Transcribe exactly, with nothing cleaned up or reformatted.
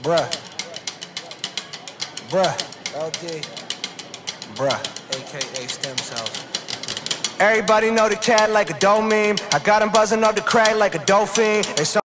Bruh. Bruh. L D. Bruh. A K A stem cells. Everybody know the cat like a dope meme. I got him buzzing off the crack like a dolphin. It's